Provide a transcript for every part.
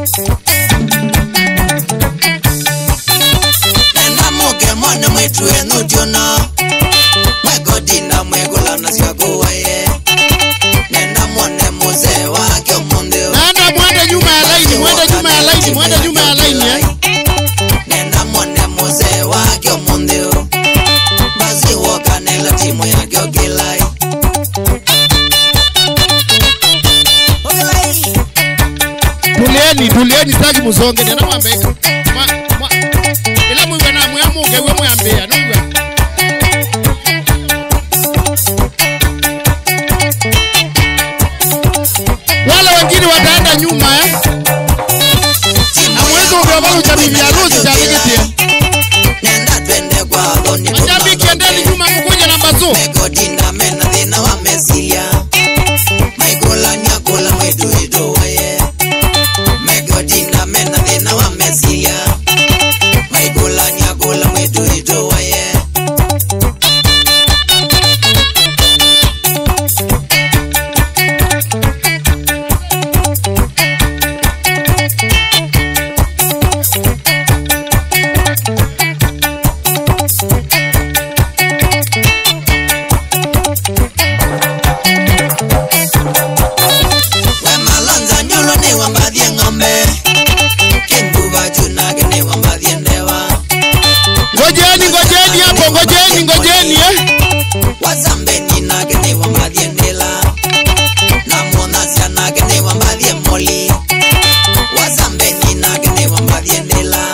Nenda muke mwana mwetu enu diono Mwego dina mwego lana siago wae Nenda mwone muze wake omundio Nenda mwende nyuma ya laini, mwende nyuma ya laini, mwende nyuma ya laini Nenda mwone muze wake omundio Bazi woka nela timu ya geogilai Tulieni sitaki muzonge nena mwambeka ila mwiga na mwamuge we mwambea nunga wale wengine wataenda nyuma amwezo ubiwabalo uchamili ya luzi chalikitia Nenda twende kwa dhoni majambiki endeni nyuma mkuja na mbazu Megodina mena dhina wa mesilia Maikola nyakula mwetu ido wae Megodina mena dhina wa mesilia Maikola nyakula mwetu ido wae Ngojeni Wazambeni nagene wa madhiendela Na monasya nagene wa madhie moli Wazambeni nagene wa madhiendela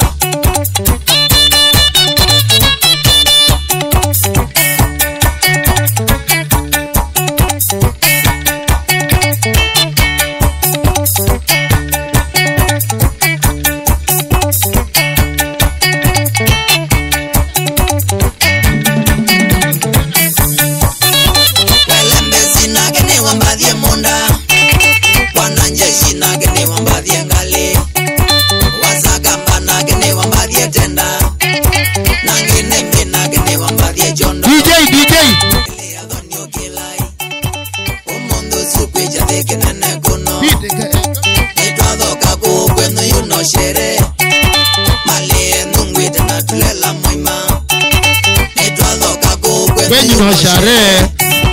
Share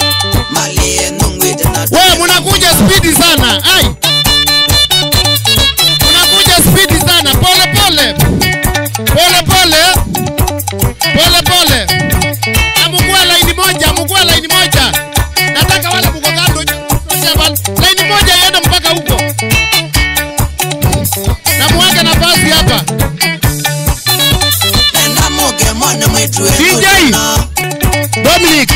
wewe munakuja speed sana ai munakuja speed sana pole pole pole pole pole pole amukua laini moja nataka wale mko kando laini moja iende mpaka huko na muache nafasi hapa DJ Dominic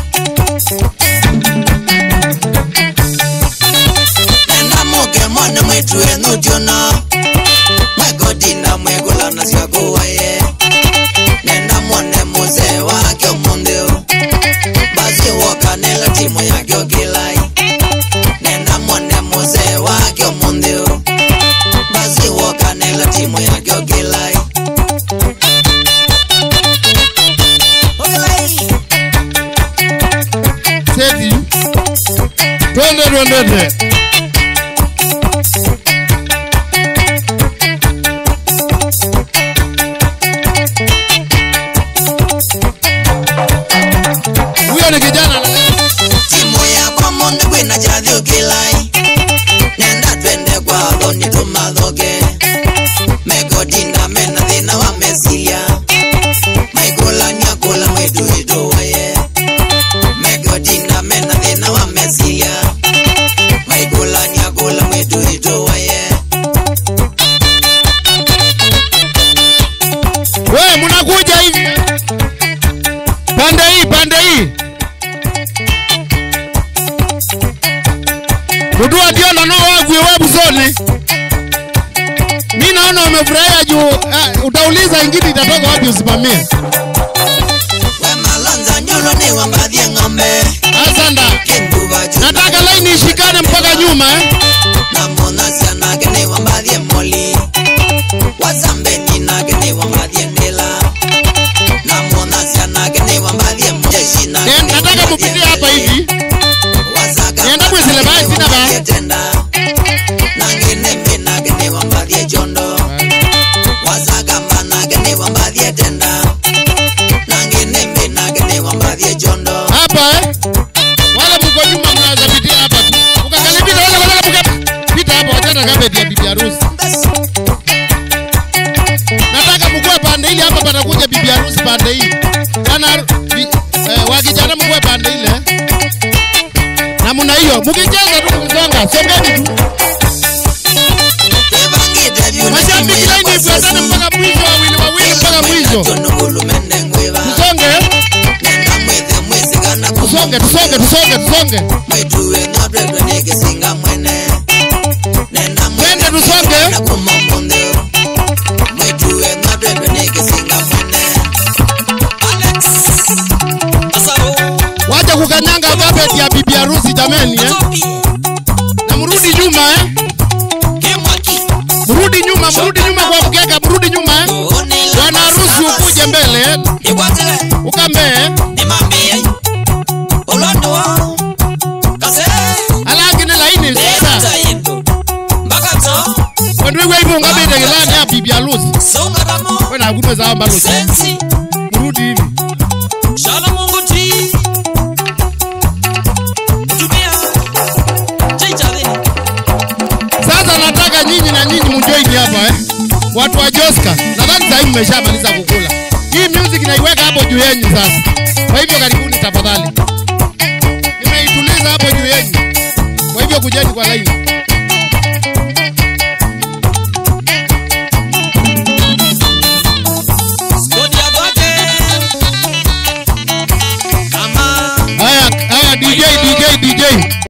Nenda muke mwana mwetu enu diono Mwegodina mwegola na siago wae Nenda mwone muze wake omundio Bazi woka nela timu ya geogilai Nenda mwone muze wake omundio Bazi woka nela timu ya geogilai Twende huyo ni kijana timu ya kwa monde kwina jadhi ukilai Nenda twende kwa dhoni tumadhoge Megodina mena dhina wa mesilia Maikola nyakula mwetu ido wae Megodina mena dhina wa mesilia Maikola nyakula mwetu ido wae wewe munakuja hivi pande hii Mudua Diono no wagwe webu zone mimi naona umefurahia juu utauliza ingine itatoka wapi usimamie Wemalonza nyolo ni wambadhie ngombe Asanda nataka laini ishikane mpaka nyuma Na monasya nagene wambadhie moli Wazambeni nagene wambadhie ndela Na monasya nagene wambadhie mjeshi nataka mupitie hapa hivi Nienda mwezile baya sina ba Nangene mbe nagene wambadhie harusi. Nataka mkue pande ile hapa patakuja bibi harusi pande hii. Bwana wakijana mkue pande ile. Namna hiyo, mkicheza tu mkisonga, songeni tu. Mashabiki laini ifuatane mpaka mwisho, wawili mpaka mwisho. Tusonge. Twende tusonge. Wacha kukanyanga carpet ya bibi harusi jameni Na mrudi nyuma Mrudi nyuma kwa mkeka, mrudi nyuma Bwana harusi ukuje mbele. Ukambe. Alakini laini sasa. Wendwe hivyo ngabete gelani ya bibi harusi. Wena agudwe za harusi. Mrudi hivi. Shala Mungu ti. Utumia. Sasa nataka nyinyi na nyinyi mjoin hapa Watu wa Joska. Nadhani sasa hivi mmeshamaliza kukula. Hii music naiweka hapo juu yenu sasa. Kwa hivyo karibuni tafadhali. Nimeituliza hapo juu yenu. Kwa hivyo kujeni kwa line.